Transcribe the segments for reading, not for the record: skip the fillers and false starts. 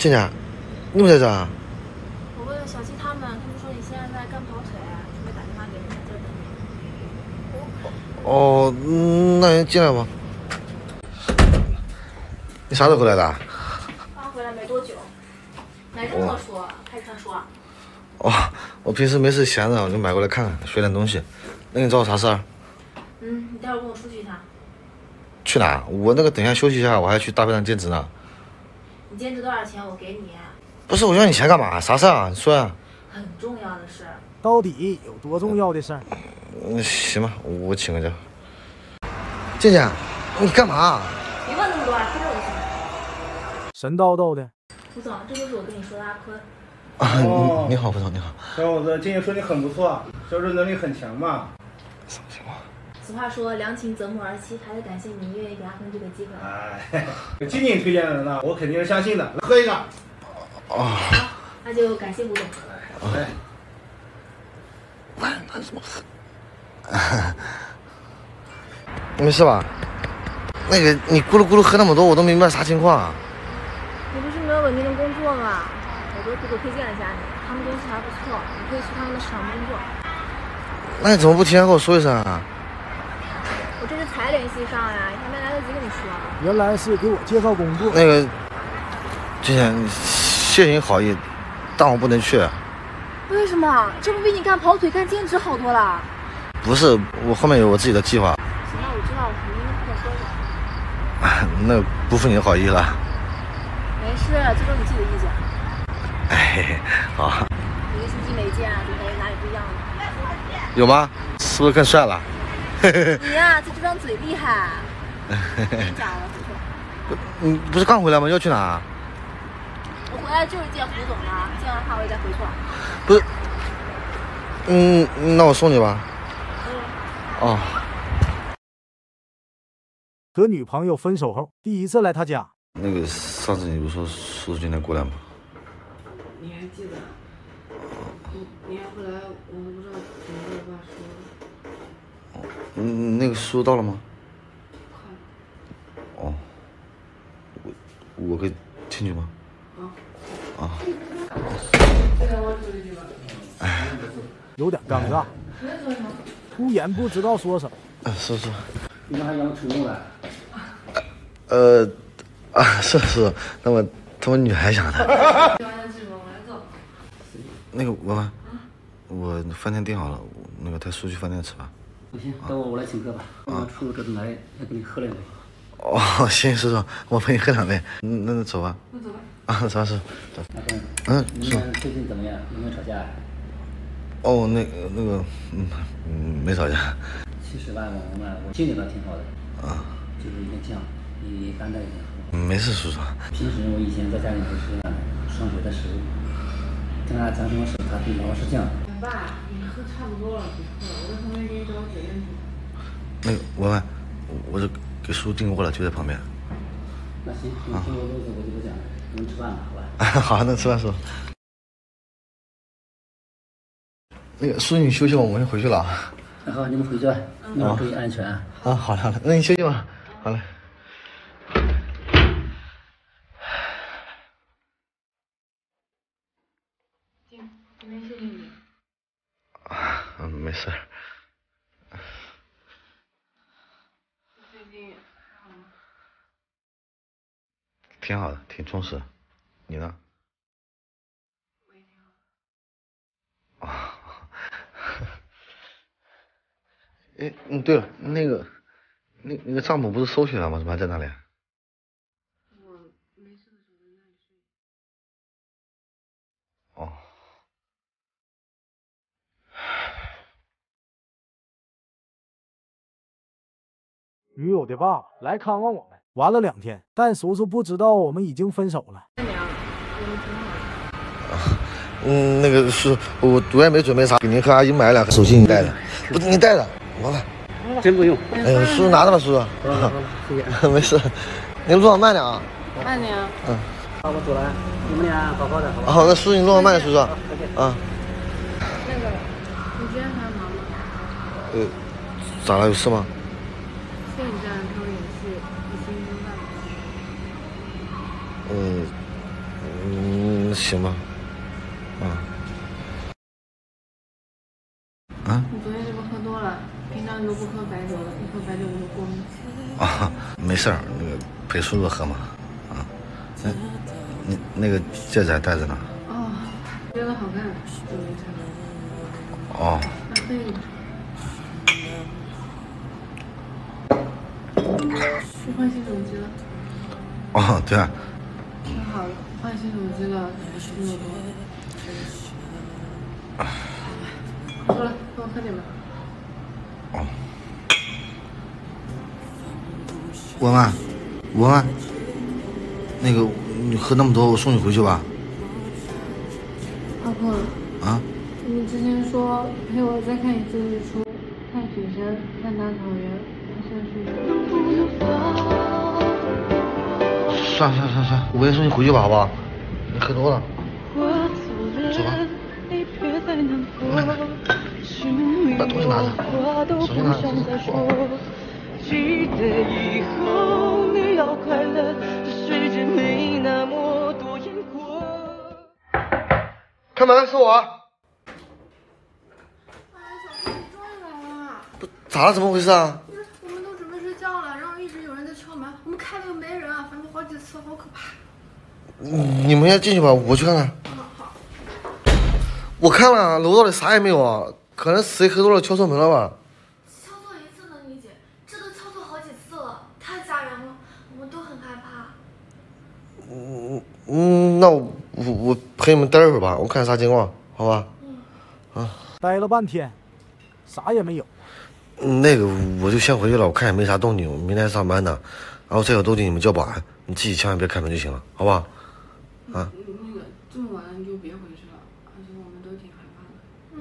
静静，你不在这啊？ 我问了小七他们说你现在在干跑腿，准备打电话给你，在这等你。 哦，那你进来吧。你啥时候回来的？ 刚回来没多久。买这么多书，开始看书啊？ 哦，我平时没事闲着，我就买过来看看，学点东西。那你找我啥事儿？ 你待会儿跟我出去一趟。 去哪？我那个等一下休息一下，我还去大排档兼职呢。 你兼职多少钱？我给你。 不是，我要你钱干嘛？啥事儿啊？你说呀。 很重要的事。 到底有多重要的事儿？ 行吧，我请个假。静静，你干嘛？ 别问那么多，快点我就行。 神叨叨的。 胡总，这就是我跟你说的阿坤。 啊，你好，胡总，你好。 小伙子，静静说你很不错，销售能力很强嘛。 什么情况？ 俗话说良禽择木而栖，还得感谢你愿意给阿坤这个机会。 哎，静静推荐的人呢，我肯定是相信的。来喝一个。 哦。 好，那就感谢胡总。 哎。 晚上怎么喝？没事吧？那个你咕噜咕噜喝那么多，我都没明白啥情况啊。 你不是没有稳定的工作吗？我给苦苦推荐了一下你，他们公司还不错，你可以去他们的市场部工作。 那你怎么不提前跟我说一声啊？ 我这是才联系上呀，还没来得及跟你说。 原来是给我介绍工作。 那个，静静，谢谢你好意，但我不能去。 为什么？这不比你干跑腿、干兼职好多了？ 不是，我后面有我自己的计划。 行了，我知道了，你明天跟我说说。 那不负你的好意了。 没事，这都是你自己的意见。 哎，好。 一个星期没见，就感觉哪里不一样了。 有吗？是不是更帅了？ 你呀，就这张嘴厉害。别讲了，回去。 你不是刚回来吗？要去哪？ 我回来就是见胡总了，见完他我也再回去了。 不是，那我送你吧。哦。 和女朋友分手后，第一次来他家。 那个上次你不是说叔叔今天过来吗？ 你还记得？你要不来，我都不知道怎么跟我爸说。 那个叔叔到了吗？ 快。 哦。我可以进去吗？啊。 有点尴尬，突然不知道说什么。 是。 你们还养宠物了？ 是，那么他们女孩养的。那个文文，我饭店订好了，那个带叔去饭店吃吧。 不行，待会我来请客吧。我出了这顿来要跟你喝两杯。 哦，行，叔叔，我陪你喝两杯。那走吧。 那走吧。 啊，啥事？走。 你们最近怎么样？有没有吵架？ 哦，那个，没吵架。 70万嘛，我心里倒挺好的。 啊。 就是有点犟，你担待一点好不好？ 没事，叔叔。 平时我以前在家里头是上学的时候，跟他讲什么事，他对老是这样。 爸，你喝差不多了，别喝了，我在旁边给你找解烟筒。 那个文文，我这给叔叔订过了，就在旁边。 那行，你听我意思，我就不讲了，你们吃饭吧，好吧？ 好，那吃饭叔。那个叔，你休息吧，我先回去了。 那好，你们回去吧，你们注意安全啊。 啊，好了，那你休息吧。好嘞。 今天谢谢你。 没事。 最近还好吗？ 挺好的，挺充实。你呢？ 我也挺好。 啊。哎，对了，那个帐篷不是收起来了吗？怎么还在那里？ 我没事的时候在那里睡。 哦。 女友的爸爸来看望我们，玩了2天，但叔叔不知道我们已经分手了。 我们挺好的。 那个是我也没准备啥，给您和阿姨买2个手机，你带着。不是你带着，我来。 真不用。 哎，叔叔拿着吧，叔叔。 谢谢。 没事，您路上慢点啊。 慢点啊。 好，我走了，你们俩好好的，好吧？ 好，那叔叔你路上慢点，叔叔。 那个，你今天还忙吗？ 咋了？有事吗？ 摄影站他们演戏，1星半。 那行吧。 你昨天是不是喝多了？平常你都不喝白酒的，一喝白酒就过敏。 没事儿，那个陪叔叔喝嘛。那个戒指还戴着呢。 觉得好看就没穿。对。去换新手机了。 对啊。 太好了，换新手机了，那么多。好了，帮我喝点吧。 文文，那个你喝那么多，我送你回去吧。 阿坤。你之前说陪我再看一次日出，看雪山，看大草原，看山水。 算，我也送你回去吧，好不好？你喝多了。走吧。把东西拿着，手机拿着。记得以后你要快乐，这世界没那么多烟火。开门，是我。 小弟，你终于来了。 咋了？怎么回事啊？ 我们都准备睡觉了，然后一直有人在敲门，我们开了又没人啊，反正好几次，好可怕。 你们先进去吧，我去看看。 好。 我看了，楼道里啥也没有啊，可能谁喝多了敲错门了吧。 敲错一次能理解，这都敲错好几次了，太吓人了，我们都很害怕。 那我陪你们待一会儿吧，我看啥情况，好吧？ 待了半天，啥也没有。 那个我就先回去了，我看也没啥动静，我明天上班呢。然后再有动静你们叫保安，你自己千万别开门就行了，好吧？ 那个这么晚了你就别回去了，而且我们都挺害怕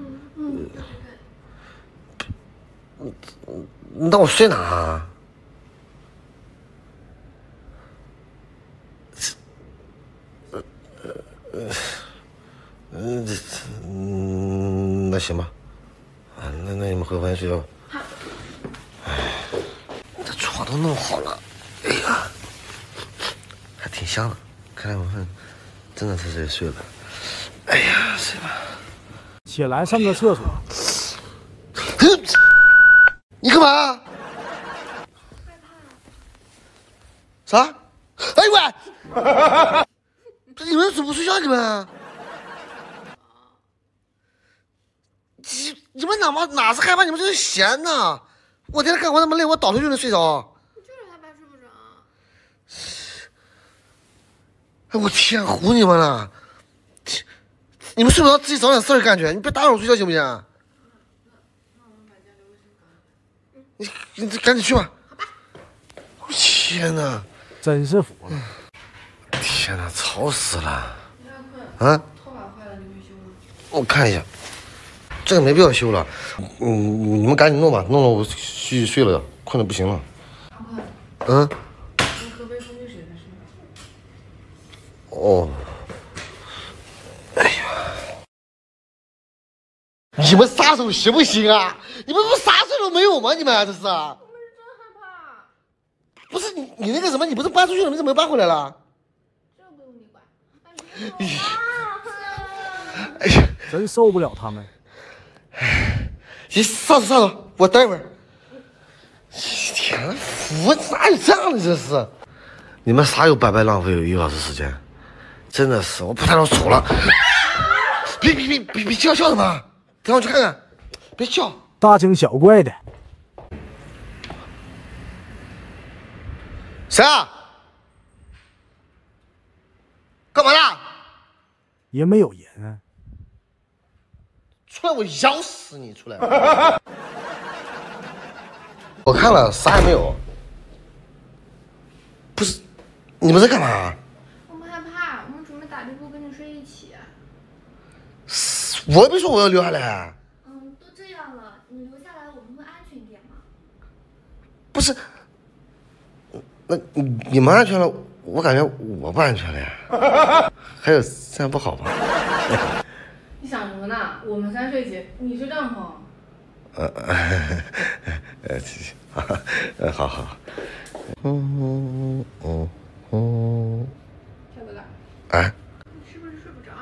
的。 那我睡哪啊？那行吧，那你们回房间睡觉吧。这床都弄好了，哎呀，还挺香的，看来我们真的在这里睡了。哎呀，睡吧。 起来上个厕所。 你干嘛？ 害怕。 啥？哎呦喂！你们怎么不睡觉？你们？你们哪是害怕？你们这是闲呐！我天天干活那么累，我倒头就能睡着。 就是害怕睡不着。 哎，我天，唬你们了！你们睡不着，自己找点事儿干去，你别打扰我睡觉行不行？你赶紧去吧。我天哪！ 真是服了。 天哪，吵死了！ 拖把坏了，你没修吗？ 我看一下，这个没必要修了。你们赶紧弄吧，弄了我去睡了，困得不行了。 你喝杯蜂蜜水再睡。 哎呀，你们撒手行不行啊？你们不啥事都没有吗？你们这是？我们是真害怕。 不是你那个什么，你不是搬出去了，你怎么又搬回来了？ 这不用你管。 哎呀， 真受不了他们。 你上手，我待会儿。天，服哪有这样的？这是，你们啥又白白浪费了1个小时时间，真的是，我不太能杵了。别笑什么？等我去看看，别笑。 大惊小怪的。 谁啊？干嘛呢？ 也没有人啊。 出来，我咬死你！出来！我看了，啥也没有。不是，你们在干嘛？ 我们害怕，我们准备打地铺跟你睡一起。 我也没说我要留下来。 都这样了，你留下来我们会安全一点吗？ 不是，那你们安全了，我感觉我不安全了呀。还有这样不好吗？ 你想什么呢？我们3睡一起，你睡帐篷。 好好。 小哥哥。 哎。 你是不是睡睡不着。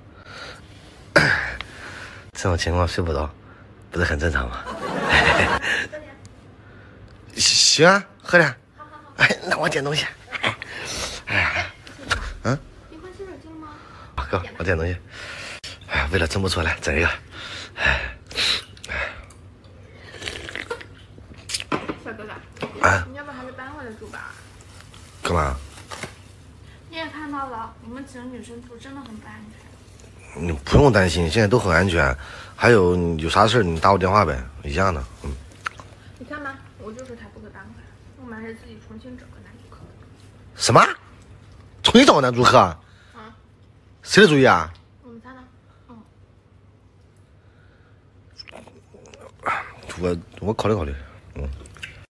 这种情况睡不着，不是很正常吗？行啊，喝点。哎，那我点东西。哎，嗯。 你换洗手机了吗？ 哥，我点东西。哎，为了蒸不出来，整一个。 小哥哥， 啊， 你要不还是搬回来住吧？ 干嘛？ 你也看到了，我们几个女生住真的很不安全。 你不用担心，现在都很安全。还有有啥事你打我电话呗，一样的。嗯。 你看吧，我就说他不会搬回来，我们还是自己重新找个男住客。 什么？重新找个男住客？啊？谁的主意啊？ 我们仨呢？ 我考虑考虑。